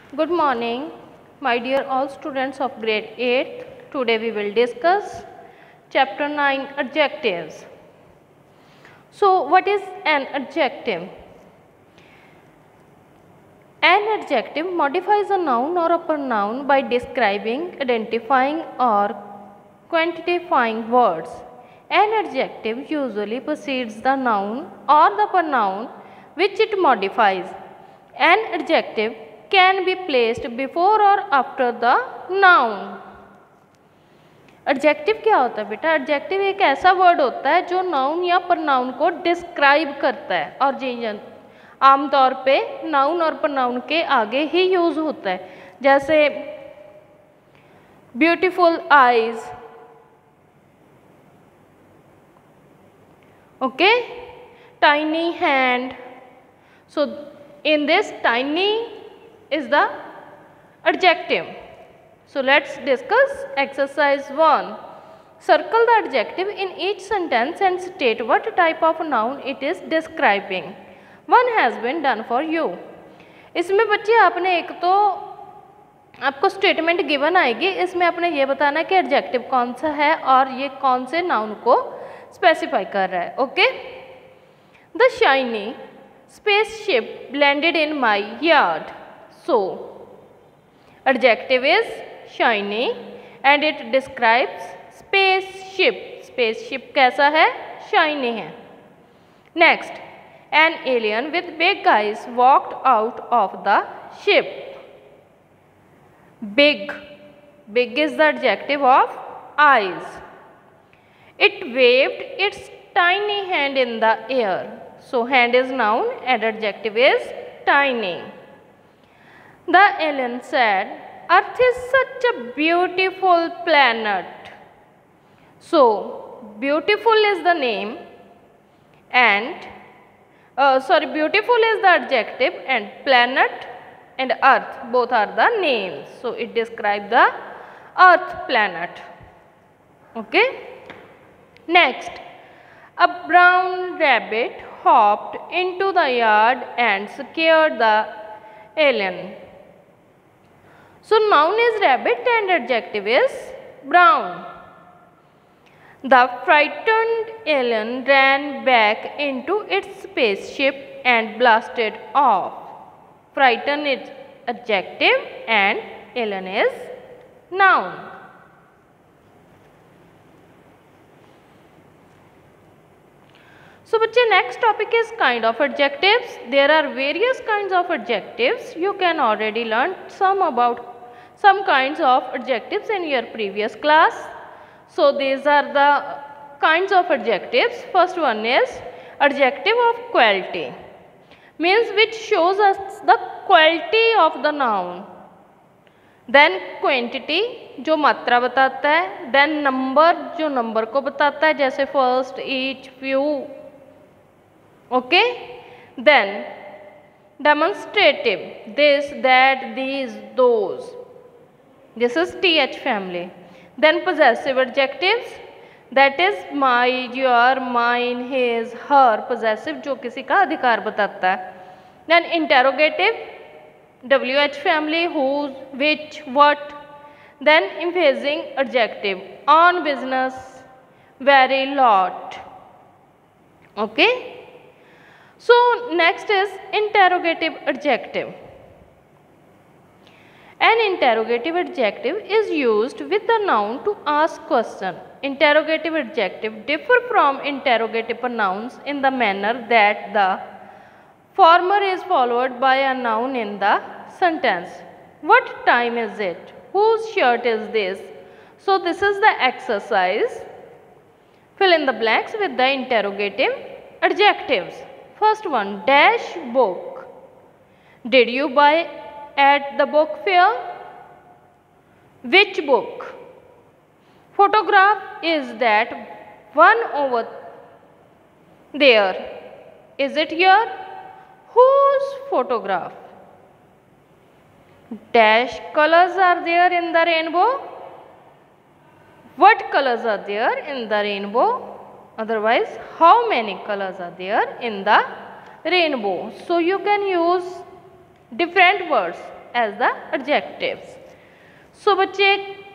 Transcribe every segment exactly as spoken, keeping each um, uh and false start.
Good morning, my dear all students of grade eighth. Today we will discuss chapter nine adjectives. So, what is an adjective? An adjective modifies a noun or a pronoun by describing, identifying, or quantifying words. An adjective usually precedes the noun or the pronoun which it modifies. An adjective can be placed before or after the noun. Adjective क्या होता है बेटा? Adjective एक ऐसा word होता है जो noun या प्रनाउन को डिस्क्राइब करता है और जी आमतौर पे नाउन और प्रनाउन के आगे ही यूज होता है, जैसे beautiful eyes, okay, tiny hand. So in this tiny is the adjective. So let's discuss exercise one. Circle the adjective in each sentence and state what type of noun it is describing. One has been done for you. इसमें बच्चे आपने एक तो आपको statement given आएगी, इसमें आपने ये बताना कि एडजेक्टिव कौन सा है और ये कौन से नाउन को स्पेसिफाई कर रहा है. Okay. The shiny spaceship landed in my yard. So, adjective is shiny and it describes spaceship. Spaceship कैसा है? Shiny है. Next, an alien with big eyes walked out of the ship. Big. Big is the adjective of eyes. It waved its tiny hand in the air. So, hand is noun and adjective is tiny. The alien said, Earth is such a beautiful planet. So, beautiful is the name and, uh, sorry, beautiful is the adjective and planet and earth both are the names. So, it describes the earth planet. Okay. Next, a brown rabbit hopped into the yard and scared the alien. So, noun is rabbit and adjective is brown. The frightened alien ran back into its spaceship and blasted off. Frightened is adjective and alien is noun. So, बच्चे next topic is kind of adjectives. There are various kinds of adjectives. You can already learn some about some kinds of adjectives in your previous class. So, these are the kinds of adjectives. First one is adjective of quality, means which shows us the quality of the noun. Then quantity जो मात्रा बताता है. Then number जो number को बताता है, जैसे first, each, few. Okay. Then demonstrative, this, that, these, those. This is T H family. Then possessive adjectives, that is my, your, mine, his, her. Possessive जो किसी का अधिकार बताता है. Then interrogative, W H family, whose, which, what. Then emphasizing adjective, on business, very, lot. Okay. So, next is interrogative adjective. An interrogative adjective is used with the noun to ask question. Interrogative adjective differ from interrogative pronouns in the manner that the former is followed by a noun in the sentence. What time is it? Whose shirt is this? So, this is the exercise. Fill in the blanks with the interrogative adjectives. First one, dash book. Did you buy at the book fair? Which book? Photograph is that one over there. Is it here? Whose photograph? Dash colors are there in the rainbow. What colors are there in the rainbow? Otherwise, how many colors are there in the rainbow? So, you can use different words as the adjectives. So बच्चे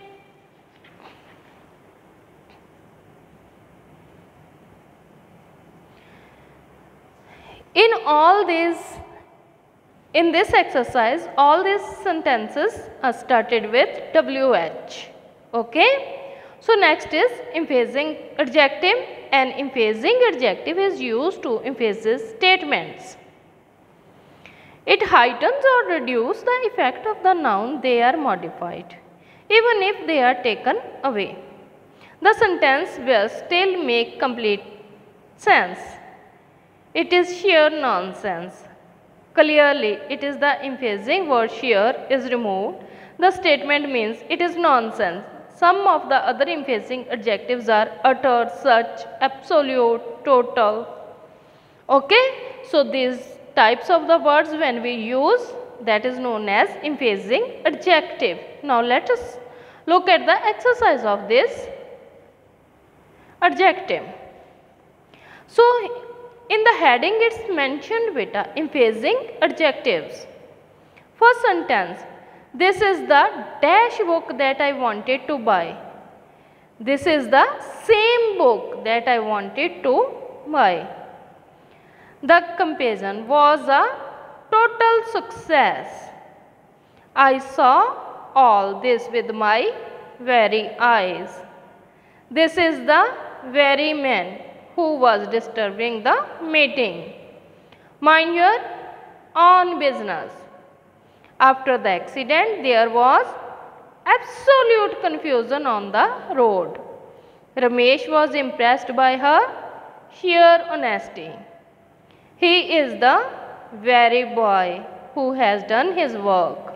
in all these in this exercise all these sentences are started with W H. Okay. So next is emphasizing adjective. An emphasizing adjective is used to emphasize statements. It heightens or reduces the effect of the noun they are modified, even if they are taken away. The sentence will still make complete sense. It is sheer nonsense. Clearly, it is the emphasizing word sheer is removed. The statement means it is nonsense. Some of the other emphasizing adjectives are utter, such, absolute, total. Okay, so these types of the words when we use, that is known as emphasizing adjective. Now let us look at the exercise of this adjective. So in the heading it's mentioned beta emphasizing adjectives. First sentence, this is the dash book that I wanted to buy. This is the same book that I wanted to buy. The comparison was a total success. I saw all this with my very eyes. This is the very man who was disturbing the meeting. Mind your own business. After the accident, there was absolute confusion on the road. Ramesh was impressed by her sheer honesty. He is the very boy who has done his work.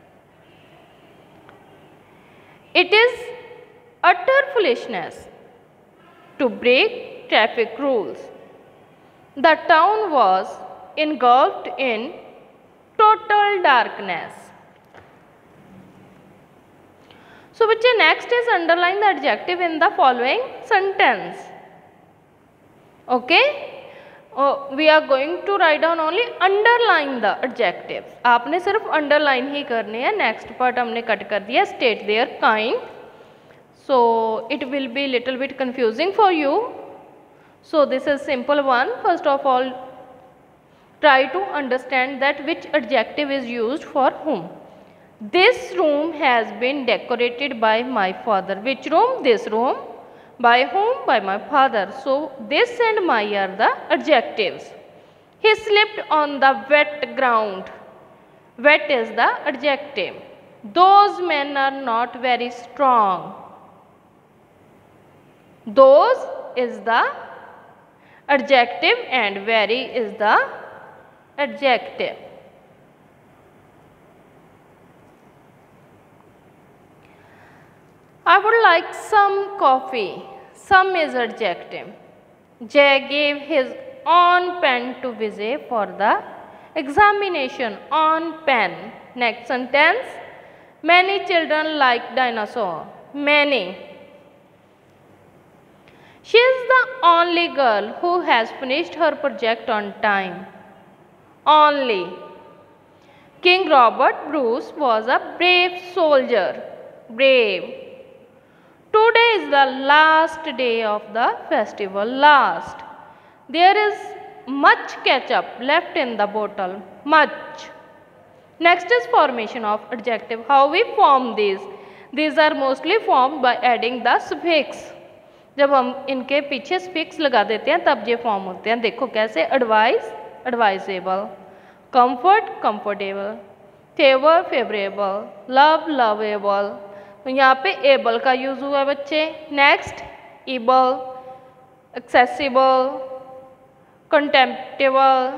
It is utter foolishness to break traffic rules. The town was engulfed in total darkness. So, bachche, next is underline the adjective in the following sentence. Okay, uh, we are going to write down only underline the adjectives. आपने सिर्फ underline ही करने हैं. Next part हमने cut कर दिया. State their kind. So it will be little bit confusing for you. So this is simple one. First of all, try to understand that which adjective is used for whom. This room has been decorated by my father. Which room? This room. By whom? By my father. So this and my are the adjectives. He slipped on the wet ground. Wet is the adjective. Those men are not very strong. Those is the adjective and very is the adjective. I would like some coffee. Some is adjective. Jay gave his own pen to Vijay for the examination. On pen. Next sentence. Many children like dinosaur. Many. She is the only girl who has finished her project on time. Only. King Robert Bruce was a brave soldier. Brave. Today is the last day of the festival. Last. There is much ketchup left in the bottle. Much. Next is formation of adjective. How we form these? These are mostly formed by adding the suffix. जब हम इनके पीछे suffix लगा देते हैं तब ये form होते हैं. देखो कैसे. Advice advisable, comfort comfortable, favour favourable, love lovable. तो यहाँ पे एबल का यूज हुआ है बच्चे. Next able, accessible, contemptible,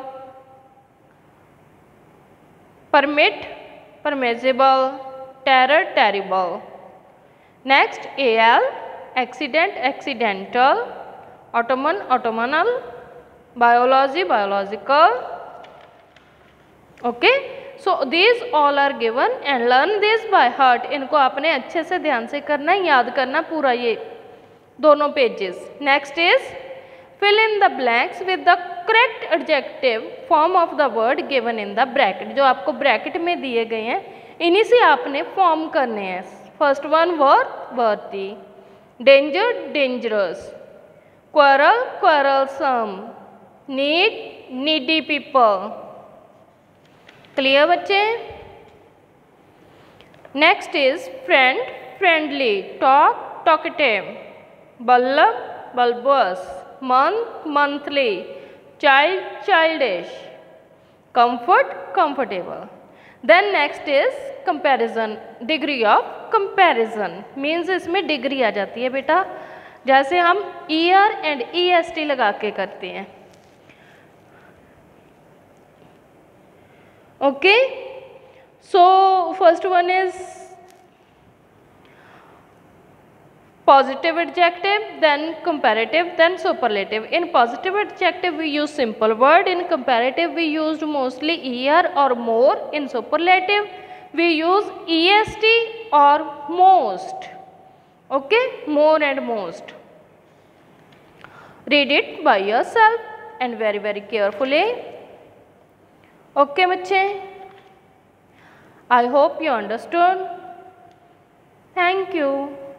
permit permissible, terror terrible. Next al, accident accidental, ottoman ottomanal, biology biological. Okay, so these all are given and learn this by heart. इनको आपने अच्छे से ध्यान से करना, याद करना पूरा ये दोनों pages. Next is Fill in the blanks with the correct adjective form of the word given in the bracket. जो आपको ब्रैकेट में दिए गए हैं इन्हीं से आपने फॉर्म करने हैं. First one worth worthy, danger dangerous, quarrel quarrelsome, need needy people. Clear बच्चे? Next is friend friendly, talk talkative, bulb bulbous, month monthly, child childish, comfort comfortable. Then next is comparison, degree of comparison means इसमें degree आ जाती है बेटा, जैसे हम er and E S T लगा के करते हैं. Okay, so first one is positive adjective, then comparative, then superlative. In positive adjective we use simple word, in comparative we used mostly er or more, in superlative we use est or most. Okay, more and most. Read it by yourself and very very carefully. Okay बच्चे, I hope you understood. Thank you.